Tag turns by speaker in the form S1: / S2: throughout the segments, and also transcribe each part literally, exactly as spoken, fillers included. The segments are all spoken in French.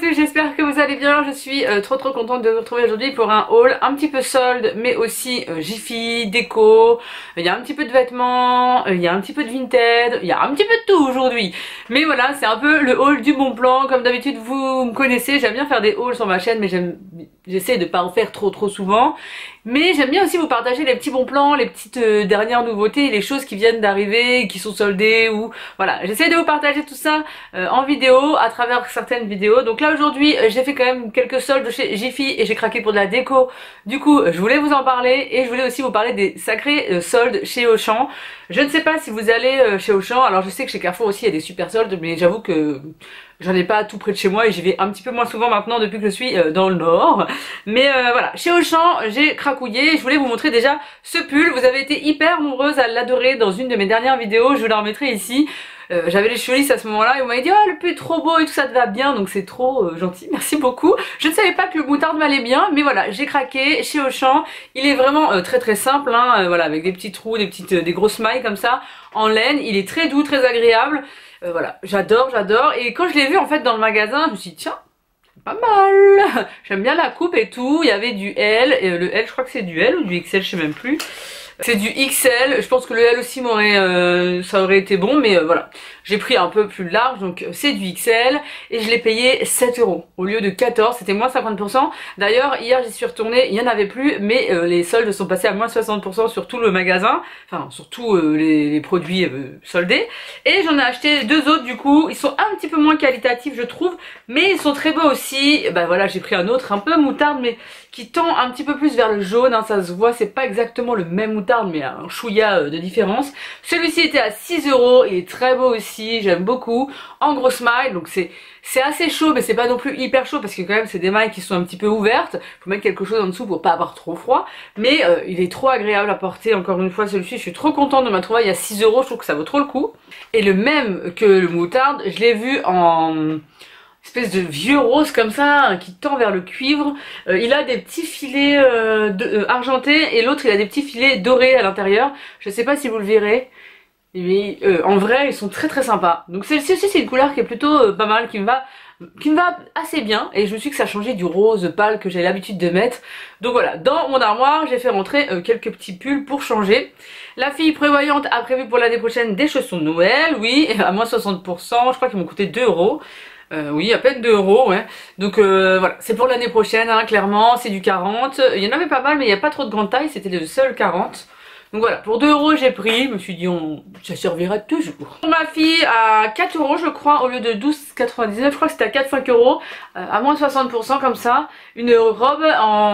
S1: tous, j'espère que vous allez bien. Je suis euh, trop trop contente de vous retrouver aujourd'hui pour un haul un petit peu solde, mais aussi euh, Jiffy, déco. Il y a un petit peu de vêtements, il y a un petit peu de Vinted, il y a un petit peu de tout aujourd'hui. Mais voilà, c'est un peu le haul du bon plan. Comme d'habitude, vous me connaissez, j'aime bien faire des hauls sur ma chaîne, mais j'essaie de pas en faire trop trop souvent. Mais j'aime bien aussi vous partager les petits bons plans, les petites euh, dernières nouveautés, les choses qui viennent d'arriver, qui sont soldées ou voilà. J'essaie de vous partager tout ça euh, en vidéo, à travers certaines vidéos. Donc là aujourd'hui, euh, j'ai fait quand même quelques soldes chez Jiffy et j'ai craqué pour de la déco. Du coup, je voulais vous en parler et je voulais aussi vous parler des sacrés euh, soldes chez Auchan. Je ne sais pas si vous allez euh, chez Auchan. Alors je sais que chez Carrefour aussi il y a des super soldes, mais j'avoue que j'en ai pas tout près de chez moi et j'y vais un petit peu moins souvent maintenant depuis que je suis euh, dans le nord. Mais euh, voilà, chez Auchan, j'ai cracouillé. Je voulais vous montrer déjà ce pull. Vous avez été hyper nombreuses à l'adorer dans une de mes dernières vidéos. Je vous la remettrai ici. Euh, J'avais les cheveux lisses à ce moment-là et vous m'avez dit oh le pull est trop beau et tout ça te va bien, donc c'est trop euh, gentil, merci beaucoup. Je ne savais pas que le moutarde m'allait bien, mais voilà, j'ai craqué chez Auchan. Il est vraiment euh, très très simple, hein, euh, voilà, avec des petits trous, des petites, euh, des grosses mailles comme ça en laine. Il est très doux, très agréable. Euh, voilà, j'adore, j'adore. Et quand je l'ai vu en fait dans le magasin, je me suis dit tiens, pas mal. J'aime bien la coupe et tout. Il y avait du L, et le L je crois que c'est du L ou du X L, je sais même plus. C'est du X L, je pense que le L aussi m'aurait, euh, ça aurait été bon, mais euh, voilà. J'ai pris un peu plus large, donc c'est du X L, et je l'ai payé sept euros au lieu de quatorze, c'était moins cinquante pour cent. D'ailleurs, hier j'y suis retournée, il n'y en avait plus, mais euh, les soldes sont passés à moins soixante pour cent sur tout le magasin, enfin sur tous euh, les, les produits euh, soldés. Et j'en ai acheté deux autres du coup, ils sont un petit peu moins qualitatifs je trouve, mais ils sont très beaux aussi. Bah voilà, j'ai pris un autre un peu moutarde, mais qui tend un petit peu plus vers le jaune, hein, ça se voit, c'est pas exactement le même moutarde, mais un chouïa de différence. Celui-ci était à six euros, il est très beau aussi, j'aime beaucoup, en grosse maille, donc c'est c'est assez chaud, mais c'est pas non plus hyper chaud, parce que quand même c'est des mailles qui sont un petit peu ouvertes, faut mettre quelque chose en dessous pour pas avoir trop froid, mais euh, il est trop agréable à porter, encore une fois celui-ci, je suis trop contente de ma trouvaille à six euros, je trouve que ça vaut trop le coup. Et le même que le moutarde, je l'ai vu en espèce de vieux rose comme ça qui tend vers le cuivre. Euh, il a des petits filets euh, de, euh, argentés et l'autre il a des petits filets dorés à l'intérieur. Je sais pas si vous le verrez, mais euh, en vrai ils sont très très sympas. Donc celle-ci aussi c'est une couleur qui est plutôt euh, pas mal, qui me va qui me va assez bien, et je me suis dit que ça changeait du rose pâle que j'ai l'habitude de mettre. Donc voilà, dans mon armoire j'ai fait rentrer euh, quelques petits pulls pour changer. La fille prévoyante a prévu pour l'année prochaine des chaussons de Noël, oui, à moins soixante pour cent, je crois qu'ils m'ont coûté deux euros. Euh, oui, à peine deux euros, ouais. Donc euh, voilà, c'est pour l'année prochaine, hein, clairement, c'est du quarante. Il y en avait pas mal, mais il n'y a pas trop de grande taille, c'était le seul quarante. Donc voilà, pour deux euros j'ai pris, je me suis dit on... ça servira toujours. Pour ma fille à quatre euros je crois, au lieu de douze quatre-vingt-dix-neuf, je crois que c'était à quatre cinq euros, euh, à moins soixante pour cent comme ça. Une robe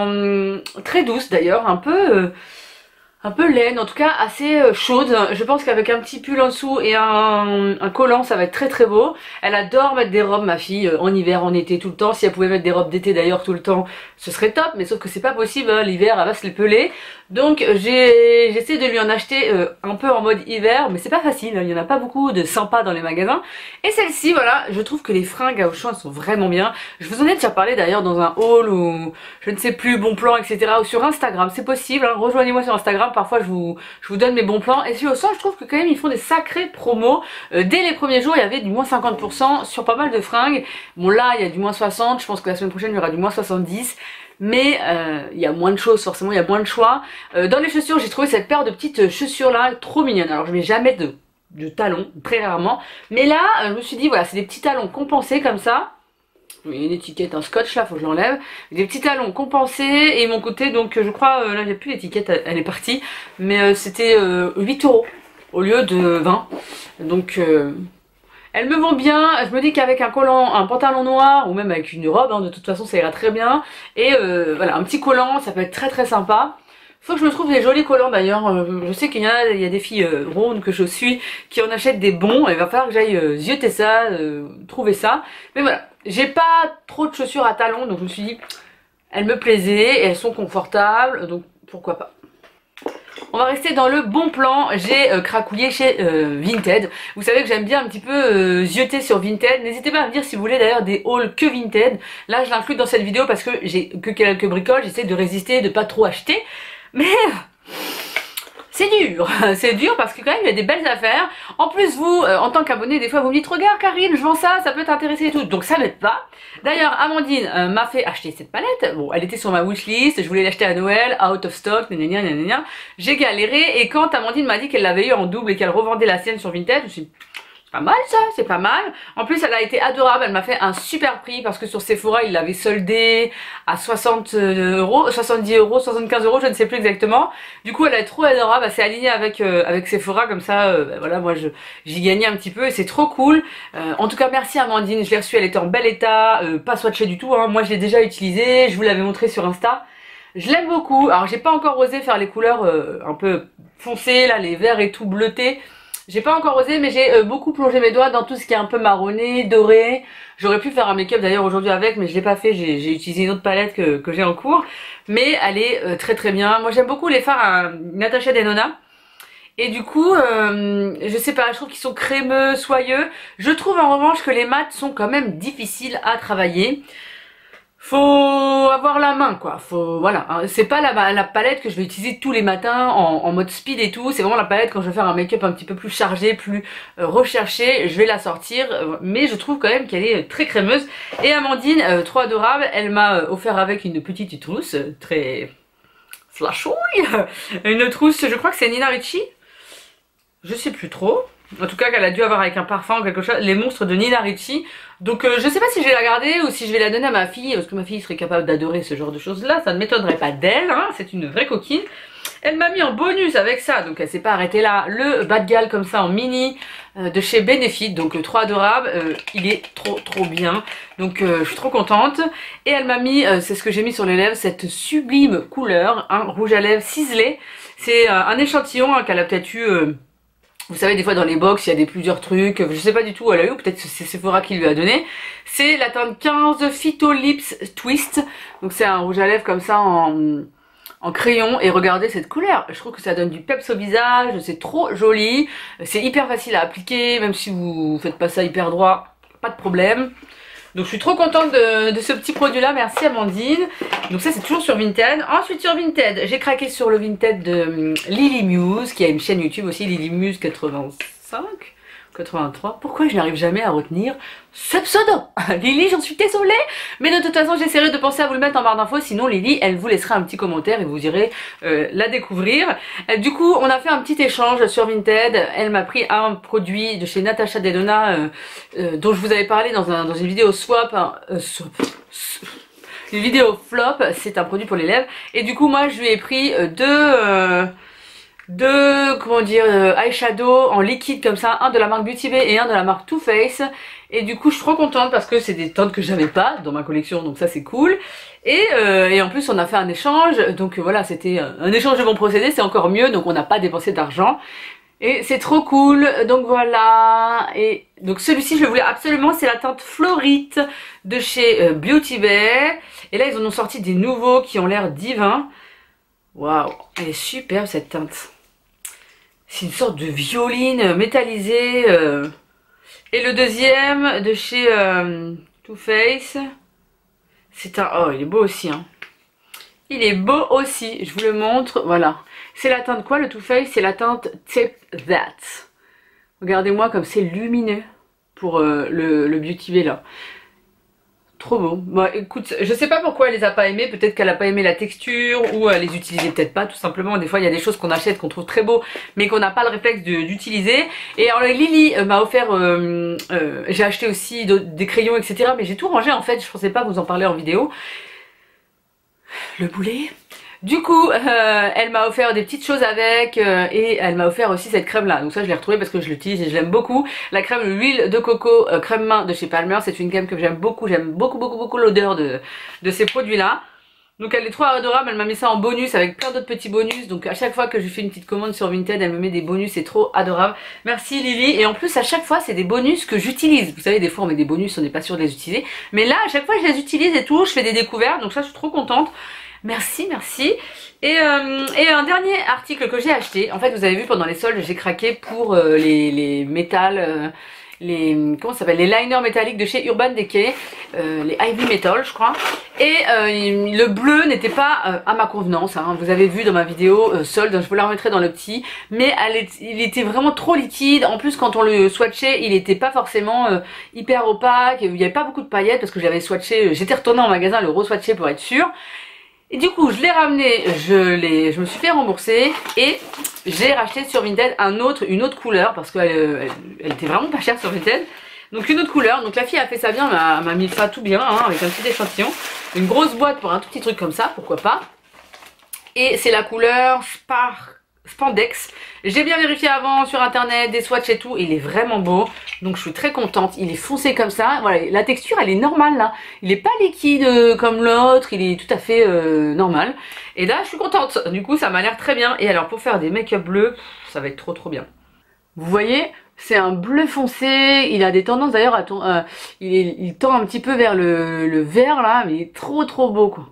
S1: en très douce d'ailleurs, un peu... Euh... un peu laine, en tout cas assez chaude. Je pense qu'avec un petit pull en dessous et un, un collant ça va être très très beau. Elle adore mettre des robes ma fille, en hiver, en été, tout le temps. Si elle pouvait mettre des robes d'été d'ailleurs tout le temps ce serait top, mais sauf que c'est pas possible, hein. L'hiver elle va se les peler. Donc j'ai j'essaie de lui en acheter euh, un peu en mode hiver, mais c'est pas facile, hein. Il y en a pas beaucoup de sympas dans les magasins. Et celle-ci voilà, je trouve que les fringues à Auchan sont vraiment bien. Je vous en ai déjà parlé d'ailleurs dans un haul ou je ne sais plus, bon plan, et cetera. Ou sur Instagram, c'est possible, hein. Rejoignez-moi sur Instagram, parfois je vous, je vous donne mes bons plans. Et sur Auchan je trouve que quand même ils font des sacrés promos. Euh, dès les premiers jours il y avait du moins cinquante pour cent sur pas mal de fringues. Bon là il y a du moins soixante, je pense que la semaine prochaine il y aura du moins soixante-dix. Mais euh, il y a moins de choses, forcément il y a moins de choix. Euh, dans les chaussures j'ai trouvé cette paire de petites chaussures là trop mignonnes. Alors je mets jamais de, de talons, très rarement. Mais là euh, je me suis dit voilà, c'est des petits talons compensés comme ça. Il y a une étiquette, un scotch là, faut que je l'enlève. Des petits talons compensés et ils m'ont coûté donc je crois, euh, là il n'y a plus l'étiquette, elle, elle est partie. Mais euh, c'était euh, huit euros au lieu de vingt. Donc... Euh, elles me vont bien, je me dis qu'avec un collant, un pantalon noir ou même avec une robe, hein, de toute façon ça ira très bien. Et euh, voilà, un petit collant, ça peut être très très sympa. Faut que je me trouve des jolis collants d'ailleurs, euh, je sais qu'il y en a, il y a des filles euh, rondes que je suis qui en achètent des bons, il va falloir que j'aille euh, zioter ça, euh, trouver ça. Mais voilà, j'ai pas trop de chaussures à talons, donc je me suis dit, elles me plaisaient, elles sont confortables, donc pourquoi pas. On va rester dans le bon plan, j'ai euh, cracouillé chez euh, Vinted. Vous savez que j'aime bien un petit peu euh, zioter sur Vinted. N'hésitez pas à me dire si vous voulez d'ailleurs des hauls que Vinted. Là je l'inclus dans cette vidéo parce que j'ai que quelques bricoles, j'essaie de résister, de pas trop acheter. Mais c'est dur, c'est dur parce que quand même il y a des belles affaires. En plus vous, euh, en tant qu'abonné, des fois vous me dites regarde Karine, je vends ça, ça peut t'intéresser et tout. Donc ça m'aide pas. D'ailleurs Amandine euh, m'a fait acheter cette palette. Bon, elle était sur ma wishlist, je voulais l'acheter à Noël, out of stock, gna gna gna gna. J'ai galéré et quand Amandine m'a dit qu'elle l'avait eu en double et qu'elle revendait la sienne sur Vinted, je me suis dit c'est pas mal ça, c'est pas mal. En plus elle a été adorable, elle m'a fait un super prix parce que sur Sephora il l'avait soldé à soixante euros, soixante-dix euros, soixante-quinze euros, je ne sais plus exactement. Du coup elle est trop adorable, elle s'est alignée avec, euh, avec Sephora comme ça, euh, bah, voilà moi j'y gagnais un petit peu et c'est trop cool. Euh, en tout cas merci Amandine, je l'ai reçue, elle était en bel état, euh, pas swatchée du tout, hein. Moi je l'ai déjà utilisée, je vous l'avais montré sur Insta. Je l'aime beaucoup, alors j'ai pas encore osé faire les couleurs euh, un peu foncées, là les verts et tout bleutés. J'ai pas encore osé mais j'ai euh, beaucoup plongé mes doigts dans tout ce qui est un peu marronné, doré. J'aurais pu faire un make-up d'ailleurs aujourd'hui avec mais je l'ai pas fait, j'ai utilisé une autre palette que, que j'ai en cours. Mais elle est euh, très très bien. Moi j'aime beaucoup les fards à Natasha Denona. Et du coup, euh, je sais pas, je trouve qu'ils sont crémeux, soyeux. Je trouve en revanche que les mats sont quand même difficiles à travailler. Faut avoir la main quoi, faut voilà, c'est pas la, la palette que je vais utiliser tous les matins en, en mode speed et tout, c'est vraiment la palette quand je vais faire un make-up un petit peu plus chargé, plus euh, recherché, je vais la sortir, euh, mais je trouve quand même qu'elle est très crémeuse. Et Amandine, euh, trop adorable, elle m'a euh, offert avec une petite trousse, euh, très flashouille, une trousse, je crois que c'est Nina Ricci, je sais plus trop. En tout cas qu'elle a dû avoir avec un parfum ou quelque chose, les monstres de Nina Ricci. Donc euh, je sais pas si je vais la garder ou si je vais la donner à ma fille, parce que ma fille serait capable d'adorer ce genre de choses là, ça ne m'étonnerait pas d'elle, hein. C'est une vraie coquine. Elle m'a mis en bonus avec ça, donc elle s'est pas arrêtée là, le bas de galle comme ça en mini euh, de chez Benefit, donc euh, trop adorable, euh, il est trop trop bien, donc euh, je suis trop contente. Et elle m'a mis, euh, c'est ce que j'ai mis sur les lèvres, cette sublime couleur, un hein, rouge à lèvres ciselé, c'est euh, un échantillon hein, qu'elle a peut-être eu... Euh, vous savez des fois dans les box il y a des plusieurs trucs, je sais pas du tout où elle a eu, peut-être c'est Sephora qui lui a donné. C'est la teinte quinze Phyto Lips Twist, donc c'est un rouge à lèvres comme ça en, en crayon et regardez cette couleur, je trouve que ça donne du peps au visage, c'est trop joli, c'est hyper facile à appliquer, même si vous faites pas ça hyper droit, pas de problème. Donc je suis trop contente de, de ce petit produit là, merci Amandine. Donc ça c'est toujours sur Vinted. Ensuite sur Vinted, j'ai craqué sur le Vinted de um, Lily Muse, qui a une chaîne YouTube aussi, Lily Muse quatre-vingt-cinq, quatre-vingt-trois. Pourquoi je n'arrive jamais à retenir ce pseudo? Lily, j'en suis désolée, mais de toute façon j'essaierai de penser à vous le mettre en barre d'infos, sinon Lily elle vous laissera un petit commentaire et vous irez euh, la découvrir. Euh, du coup on a fait un petit échange sur Vinted, elle m'a pris un produit de chez Natasha Denona euh, euh, dont je vous avais parlé dans, un, dans une vidéo swap, hein, euh, swap une vidéo flop, c'est un produit pour les lèvres, et du coup moi je lui ai pris euh, deux... Euh, deux, comment dire, euh, eyeshadow en liquide comme ça, un de la marque Beauty Bay et un de la marque Too Faced. Et du coup je suis trop contente parce que c'est des teintes que j'avais pas dans ma collection, donc ça c'est cool. Et, euh, et en plus on a fait un échange, donc voilà, c'était un échange de bons procédés, c'est encore mieux, donc on n'a pas dépensé d'argent. Et c'est trop cool, donc voilà. Et donc celui-ci je le voulais absolument, c'est la teinte Florite de chez euh, Beauty Bay. Et là ils en ont sorti des nouveaux qui ont l'air divins. Waouh, elle est superbe cette teinte. C'est une sorte de violine métallisée. Euh. Et le deuxième de chez euh, Too Faced. C'est un... Oh, il est beau aussi. Hein. Il est beau aussi. Je vous le montre. Voilà. C'est la teinte quoi le Too Faced? C'est la teinte Tip That. Regardez-moi comme c'est lumineux pour euh, le, le Beauty Bay là. Trop beau. Bon écoute, je sais pas pourquoi elle les a pas aimés, peut-être qu'elle a pas aimé la texture ou elle les utilisait peut-être pas tout simplement. Des fois il y a des choses qu'on achète qu'on trouve très beau mais qu'on n'a pas le réflexe d'utiliser. Et alors Lily euh, m'a offert, euh, euh, j'ai acheté aussi des crayons etc, mais j'ai tout rangé en fait, je pensais pas vous en parler en vidéo. Le boulet. Du coup, euh, elle m'a offert des petites choses avec euh, et elle m'a offert aussi cette crème là. Donc ça je l'ai retrouvée parce que je l'utilise et je l'aime beaucoup. La crème l'huile de coco euh, crème main de chez Palmer. C'est une crème que j'aime beaucoup. J'aime beaucoup beaucoup beaucoup l'odeur de, de ces produits là. Donc elle est trop adorable. Elle m'a mis ça en bonus avec plein d'autres petits bonus. Donc à chaque fois que je fais une petite commande sur Vinted, elle me met des bonus. C'est trop adorable. Merci Lily. Et en plus à chaque fois c'est des bonus que j'utilise. Vous savez des fois on met des bonus, on n'est pas sûr de les utiliser. Mais là à chaque fois je les utilise et tout. Je fais des découvertes. Donc ça je suis trop contente. Merci, merci. Et, euh, et un dernier article que j'ai acheté. En fait, vous avez vu pendant les soldes, j'ai craqué pour euh, les, les métals. Euh, les comment ça s'appelle, les liners métalliques de chez Urban Decay, euh, les Ivy Metal je crois. Et euh, le bleu n'était pas euh, à ma convenance, hein. Vous avez vu dans ma vidéo euh, solde, je vous la remettrai dans le petit, mais elle est, il était vraiment trop liquide. En plus quand on le swatchait, il était pas forcément euh, hyper opaque, il n'y avait pas beaucoup de paillettes parce que j'avais swatché, j'étais retournée en magasin le re-swatcher pour être sûre. Et du coup je l'ai ramené, je, l'ai, je me suis fait rembourser et j'ai racheté sur Vinted un autre, une autre couleur parce qu'elle elle, elle était vraiment pas chère sur Vinted. Donc une autre couleur, donc la fille a fait ça bien, m'a mis ça tout bien hein, avec un petit échantillon. Une grosse boîte pour un tout petit truc comme ça, pourquoi pas. Et c'est la couleur Spar Spandex. J'ai bien vérifié avant sur internet, des swatchs et tout, il est vraiment beau. Donc je suis très contente, il est foncé comme ça. Voilà, la texture elle est normale là. Il est pas liquide euh, comme l'autre, il est tout à fait euh, normal. Et là je suis contente, du coup ça m'a l'air très bien. Et alors pour faire des make-up bleus, ça va être trop trop bien. Vous voyez, c'est un bleu foncé, il a des tendances d'ailleurs à ton, euh, il, est, il tend un petit peu vers le, le vert là, mais il est trop trop beau quoi.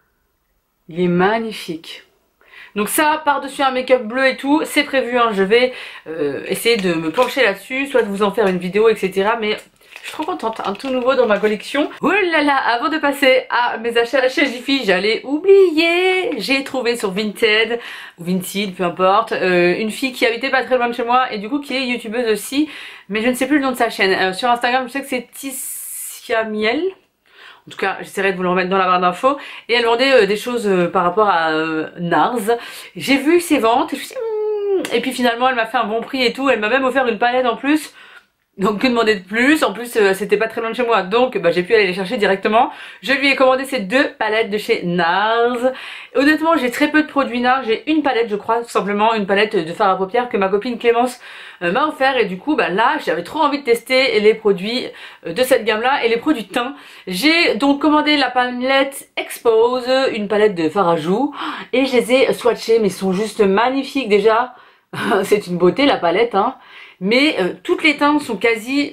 S1: Il est magnifique. Donc ça, par-dessus un make-up bleu et tout, c'est prévu, hein. Je vais euh, essayer de me pencher là-dessus, soit de vous en faire une vidéo, et cetera. Mais je suis trop contente, un tout nouveau dans ma collection. Oh là là, avant de passer à mes achats chez Jiffy, j'allais oublier. J'ai trouvé sur Vinted, ou Vinted, peu importe, euh, une fille qui habitait pas très loin de chez moi et du coup qui est youtubeuse aussi. Mais je ne sais plus le nom de sa chaîne. Euh, sur Instagram, je sais que c'est Tissia Miel. En tout cas, j'essaierai de vous le remettre dans la barre d'infos. Et elle demandait euh, des choses euh, par rapport à euh, Nars. J'ai vu ses ventes et je me suis dit, hmm. Et puis finalement, elle m'a fait un bon prix et tout. Elle m'a même offert une palette en plus. Donc que demander de plus, en plus euh, c'était pas très loin de chez moi, donc bah, j'ai pu aller les chercher directement. Je lui ai commandé ces deux palettes de chez Nars. Honnêtement j'ai très peu de produits Nars, j'ai une palette je crois, tout simplement une palette de fard à paupières que ma copine Clémence euh, m'a offert. Et du coup bah là j'avais trop envie de tester les produits euh, de cette gamme là et les produits teint. J'ai donc commandé la palette Expose, une palette de fard à joues, et je les ai swatchés mais ils sont juste magnifiques déjà. C'est une beauté la palette hein. Mais euh, toutes les teintes sont quasi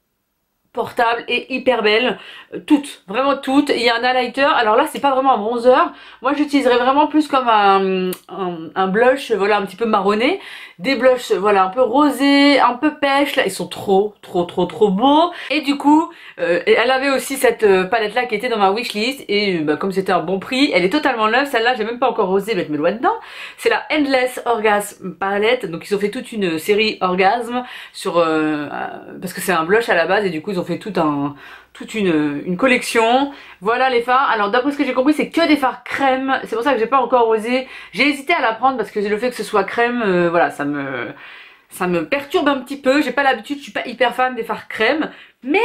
S1: portables et hyper belles, euh, toutes, vraiment toutes. Il y a un highlighter, alors là c'est pas vraiment un bronzer, moi j'utiliserais vraiment plus comme un, un, un blush, voilà, un petit peu marronné, des blushs, voilà, un peu rosés, un peu pêche, là ils sont trop, trop, trop, trop beaux. Et du coup, euh, elle avait aussi cette euh, palette là qui était dans ma wishlist, et euh, bah, comme c'était un bon prix, elle est totalement neuve, celle-là j'ai même pas encore osé mettre mes doigts dedans. C'est la Endless Orgasm palette, donc ils ont fait toute une série orgasme sur, euh, euh, parce que c'est un blush à la base, et du coup ils ont fait tout un... toute une, une collection. Voilà les fards. Alors d'après ce que j'ai compris c'est que des fards crème. C'est pour ça que j'ai pas encore osé. J'ai hésité à la prendre parce que le fait que ce soit crème, euh, voilà, ça me ça me perturbe un petit peu. J'ai pas l'habitude, je suis pas hyper fan des fards crème. Mais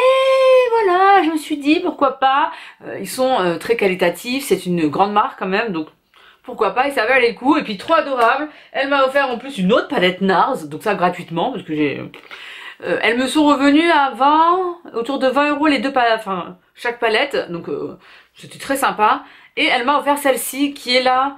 S1: voilà, je me suis dit pourquoi pas. Euh, ils sont euh, très qualitatifs. C'est une grande marque quand même, donc pourquoi pas, et ça valait le coup. Et puis trop adorable. Elle m'a offert en plus une autre palette Nars, donc ça gratuitement parce que j'ai... Euh, elles me sont revenues à vingt, autour de vingt euros les deux palettes, enfin chaque palette, donc euh, c'était très sympa. Et elle m'a offert celle-ci qui est la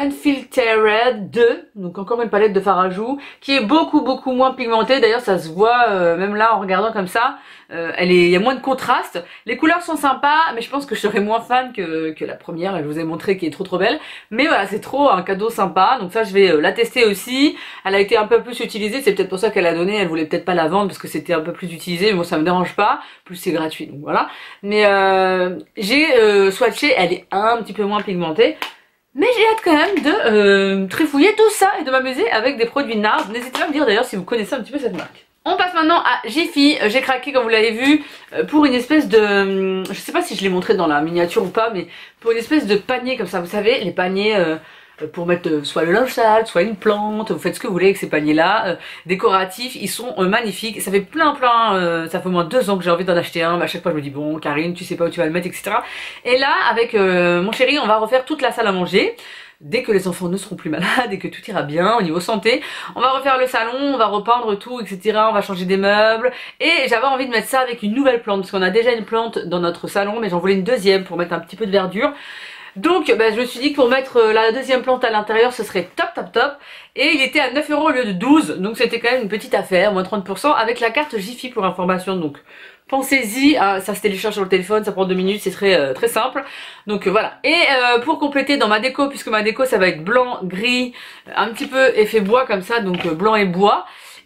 S1: Unfiltered deux, donc encore une palette de fard à joues, qui est beaucoup beaucoup moins pigmentée. D'ailleurs ça se voit euh, même là en regardant comme ça, euh, elle est, il y a moins de contraste. Les couleurs sont sympas, mais je pense que je serais moins fan que, que la première, je vous ai montré qui est trop trop belle. Mais voilà, c'est trop un cadeau sympa, donc ça je vais euh, la tester aussi. Elle a été un peu plus utilisée, c'est peut-être pour ça qu'elle a donné, elle voulait peut-être pas la vendre parce que c'était un peu plus utilisé, mais bon ça me dérange pas, plus c'est gratuit, donc voilà. Mais euh, j'ai euh, swatché, elle est un petit peu moins pigmentée. Mais j'ai hâte quand même de euh, trifouiller tout ça et de m'amuser avec des produits Nars. N'hésitez pas à me dire d'ailleurs si vous connaissez un petit peu cette marque. On passe maintenant à Jiffy. J'ai craqué comme vous l'avez vu pour une espèce de... Je sais pas si je l'ai montré dans la miniature ou pas, mais pour une espèce de panier comme ça. Vous savez, les paniers... Euh, pour mettre soit le linge sale, soit une plante, vous faites ce que vous voulez avec ces paniers là, euh, décoratifs, ils sont euh, magnifiques. Ça fait plein plein, euh, ça fait au moins deux ans que j'ai envie d'en acheter un, mais à chaque fois je me dis bon Karine tu sais pas où tu vas le mettre, etc. Et là avec euh, mon chéri on va refaire toute la salle à manger. Dès que les enfants ne seront plus malades et que tout ira bien au niveau santé, on va refaire le salon, on va repeindre tout, et cetera. On va changer des meubles. Et j'avais envie de mettre ça avec une nouvelle plante, parce qu'on a déjà une plante dans notre salon, mais j'en voulais une deuxième pour mettre un petit peu de verdure. Donc bah, je me suis dit que pour mettre la deuxième plante à l'intérieur ce serait top top top. Et il était à neuf euros au lieu de douze, donc c'était quand même une petite affaire, moins trente pour cent avec la carte Jiffy pour information. Donc pensez-y, hein, ça se télécharge sur le téléphone, ça prend deux minutes, c'est très euh, très simple. Donc euh, voilà. Et euh, pour compléter dans ma déco, puisque ma déco ça va être blanc, gris, un petit peu effet bois comme ça, donc euh, blanc et bois.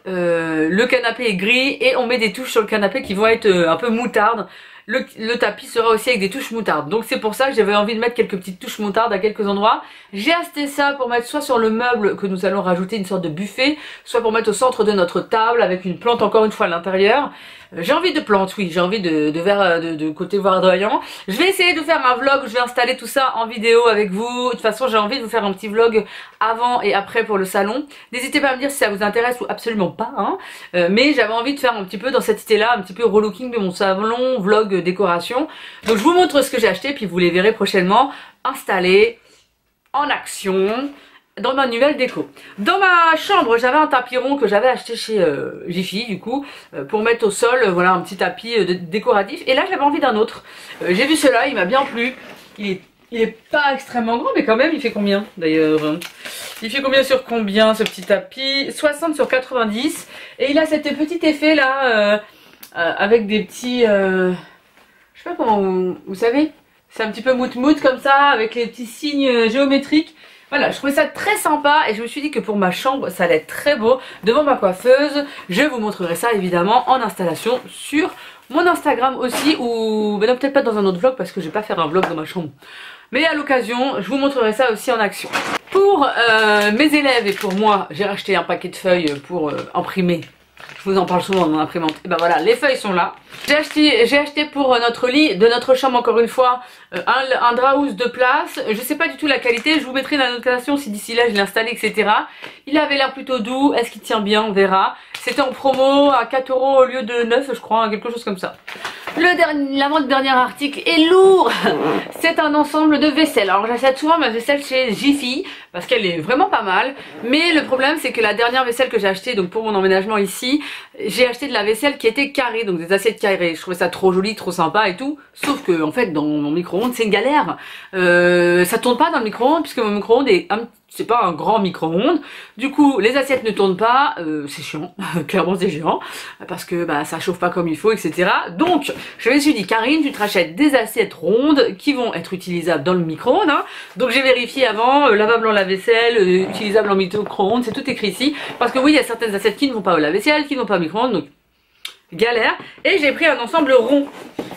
S1: euh, le canapé est gris et on met des touches sur le canapé qui vont être euh, un peu moutarde. Le, le tapis sera aussi avec des touches moutarde. Donc c'est pour ça que j'avais envie de mettre quelques petites touches moutarde à quelques endroits. J'ai acheté ça pour mettre soit sur le meuble que nous allons rajouter une sorte de buffet, soit pour mettre au centre de notre table avec une plante encore une fois à l'intérieur. Euh, j'ai envie de plantes, oui, j'ai envie de, de, verre, de, de côté verdoyant. Je vais essayer de faire un vlog où je vais installer tout ça en vidéo avec vous. De toute façon j'ai envie de vous faire un petit vlog avant et après pour le salon. N'hésitez pas à me dire si ça vous intéresse ou absolument pas, hein. Euh, mais j'avais envie de faire un petit peu dans cette idée là, un petit peu relooking de mon salon, vlog décoration. Donc je vous montre ce que j'ai acheté puis vous les verrez prochainement installés en action dans ma nouvelle déco. Dans ma chambre j'avais un tapis rond que j'avais acheté chez euh, Jiffy du coup euh, pour mettre au sol, euh, voilà un petit tapis euh, décoratif, et là j'avais envie d'un autre. Euh, j'ai vu cela, il m'a bien plu. Il est, il est pas extrêmement grand mais quand même il fait combien d'ailleurs? Il fait combien sur combien ce petit tapis? Soixante sur quatre-vingt-dix, et il a cet petit effet là euh, euh, avec des petits... Euh, je sais pas comment vous, vous savez, c'est un petit peu mout-mout comme ça avec les petits signes géométriques. Voilà, je trouvais ça très sympa et je me suis dit que pour ma chambre ça allait être très beau devant ma coiffeuse. Je vous montrerai ça évidemment en installation sur mon Instagram aussi, ou ben non, peut-être pas dans un autre vlog parce que je vais pas faire un vlog dans ma chambre. Mais à l'occasion, je vous montrerai ça aussi en action. Pour euh, mes élèves et pour moi, j'ai racheté un paquet de feuilles pour euh, imprimer. Je vous en parle souvent dans mon imprimante. Et ben voilà, les feuilles sont là. J'ai acheté, j'ai acheté pour notre lit de notre chambre encore une fois un, un drap de place. Je sais pas du tout la qualité. Je vous mettrai la notation si d'ici là je l'ai installé, et cetera. Il avait l'air plutôt doux. Est-ce qu'il tient bien? On verra. C'était en promo à quatre euros au lieu de neuf, je crois, quelque chose comme ça. Le dernier, l'avant-dernier article est lourd. C'est un ensemble de vaisselle. Alors j'achète souvent ma vaisselle chez Jiffy parce qu'elle est vraiment pas mal. Mais le problème c'est que la dernière vaisselle que j'ai achetée, donc pour mon emménagement ici, j'ai acheté de la vaisselle qui était carrée, donc des assiettes carrées. Je trouvais ça trop joli, trop sympa et tout. Sauf que en fait dans mon micro-ondes c'est une galère. Euh, ça tourne pas dans le micro-ondes puisque mon micro-ondes est un c'est pas un grand micro-ondes. Du coup, les assiettes ne tournent pas. Euh, c'est chiant. Clairement, c'est chiant. Parce que bah, ça chauffe pas comme il faut, et cetera. Donc, je me suis dit, Karine, tu te rachètes des assiettes rondes qui vont être utilisables dans le micro-ondes. Hein. Donc, j'ai vérifié avant. Euh, lavable en lave-vaisselle, euh, utilisable en micro-ondes. C'est tout écrit ici. Parce que oui, il y a certaines assiettes qui ne vont pas au lave-vaisselle, qui ne vont pas au micro-ondes. Donc, galère. Et j'ai pris un ensemble rond.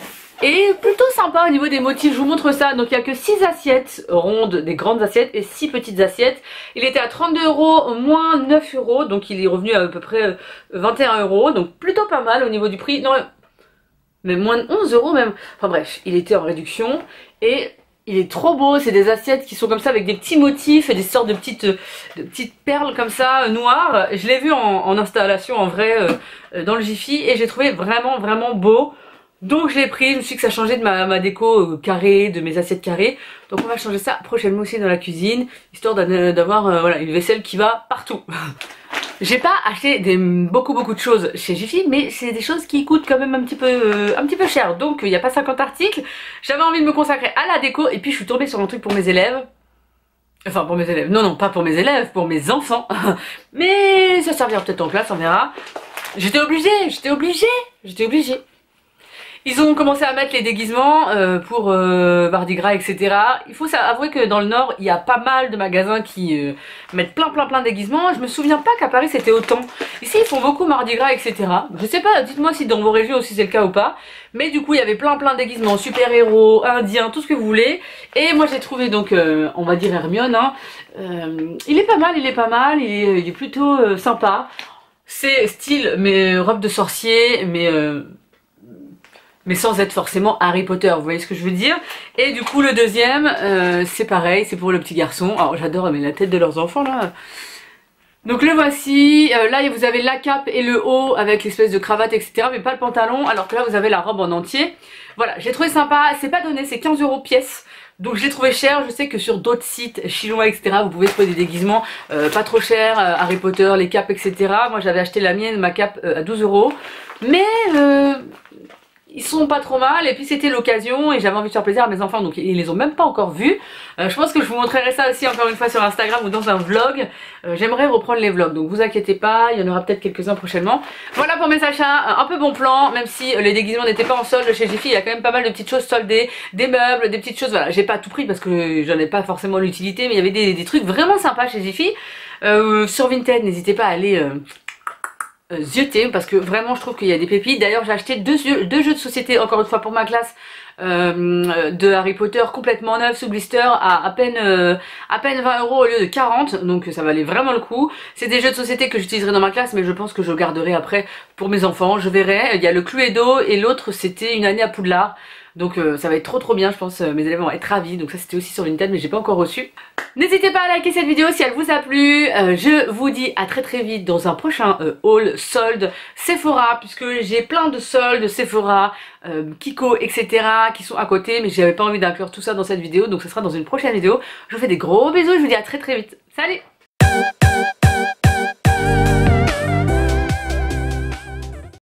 S1: Et plutôt sympa au niveau des motifs, je vous montre ça. Donc il n'y a que six assiettes rondes, des grandes assiettes, et six petites assiettes. Il était à trente-deux euros, moins neuf euros, donc il est revenu à, à peu près vingt et un euros. Donc plutôt pas mal au niveau du prix. Non, mais moins de onze euros même. Enfin bref, il était en réduction et il est trop beau. C'est des assiettes qui sont comme ça avec des petits motifs et des sortes de petites, de petites perles comme ça, noires. Je l'ai vu en, en installation en vrai euh, dans le Jiffy et j'ai trouvé vraiment vraiment beau. Donc je l'ai pris, je me suis dit que ça changeait de ma, ma déco euh, carrée, de mes assiettes carrées. Donc on va changer ça prochainement aussi dans la cuisine, histoire d'avoir euh, voilà, une vaisselle qui va partout. J'ai pas acheté des, beaucoup beaucoup de choses chez Jiffy, mais c'est des choses qui coûtent quand même un petit peu, euh, un petit peu cher. Donc il n'y a pas cinquante articles. J'avais envie de me consacrer à la déco et puis je suis tombée sur un truc pour mes élèves. Enfin pour mes élèves, non non pas pour mes élèves, pour mes enfants. Mais ça servira peut-être en classe, on verra. J'étais obligée, j'étais obligée, j'étais obligée. Ils ont commencé à mettre les déguisements euh, pour euh, Mardi Gras, et cetera. Il faut avouer que dans le Nord, il y a pas mal de magasins qui euh, mettent plein plein plein de déguisements. Je me souviens pas qu'à Paris c'était autant. Ici ils font beaucoup Mardi Gras, et cetera. Je sais pas, dites-moi si dans vos régions aussi c'est le cas ou pas. Mais du coup il y avait plein plein de déguisements, super-héros, indiens, tout ce que vous voulez. Et moi j'ai trouvé donc, euh, on va dire Hermione, hein. euh, il est pas mal, il est pas mal, il est, il est plutôt euh, sympa. C'est style, mais robe de sorcier, mais... Euh, mais sans être forcément Harry Potter, vous voyez ce que je veux dire. Et du coup le deuxième, euh, c'est pareil, c'est pour le petit garçon. Alors j'adore mais la tête de leurs enfants là. Donc le voici, euh, là vous avez la cape et le haut avec l'espèce de cravate, et cetera. Mais pas le pantalon, alors que là vous avez la robe en entier. Voilà, j'ai trouvé sympa, c'est pas donné, c'est quinze euros pièce. Donc je l'ai trouvé cher, je sais que sur d'autres sites chinois, et cetera, vous pouvez trouver des déguisements euh, pas trop chers, euh, Harry Potter, les capes, et cetera. Moi j'avais acheté la mienne, ma cape, euh, à douze euros. Mais... Euh, ils sont pas trop mal et puis c'était l'occasion et j'avais envie de faire plaisir à mes enfants donc ils les ont même pas encore vus. Euh, je pense que je vous montrerai ça aussi encore une fois sur Instagram ou dans un vlog. Euh, J'aimerais reprendre les vlogs donc vous inquiétez pas, il y en aura peut-être quelques-uns prochainement. Voilà pour mes achats, un peu bon plan même si les déguisements n'étaient pas en solde chez Jiffy. Il y a quand même pas mal de petites choses soldées, des meubles, des petites choses. Voilà, j'ai pas tout pris parce que j'en ai pas forcément l'utilité mais il y avait des, des trucs vraiment sympas chez Jiffy. Euh, sur Vinted, n'hésitez pas à aller... Euh, euh, zioter parce que vraiment je trouve qu'il y a des pépites. D'ailleurs j'ai acheté deux, jeux- deux jeux de société encore une fois pour ma classe euh, de Harry Potter complètement neufs sous blister à à peine euh, à peine vingt euros au lieu de quarante, donc ça valait vraiment le coup. C'est des jeux de société que j'utiliserai dans ma classe mais je pense que je garderai après pour mes enfants, je verrai. Il y a le Cluedo et l'autre c'était une année à Poudlard. Donc euh, ça va être trop trop bien, je pense, euh, mes élèves vont être ravis. Donc ça c'était aussi sur Vinted mais j'ai pas encore reçu. N'hésitez pas à liker cette vidéo si elle vous a plu. Euh, je vous dis à très très vite dans un prochain euh, haul solde Sephora, puisque j'ai plein de soldes Sephora, euh, Kiko, et cetera qui sont à côté, mais j'avais pas envie d'inclure tout ça dans cette vidéo, donc ce sera dans une prochaine vidéo. Je vous fais des gros bisous, je vous dis à très très vite. Salut!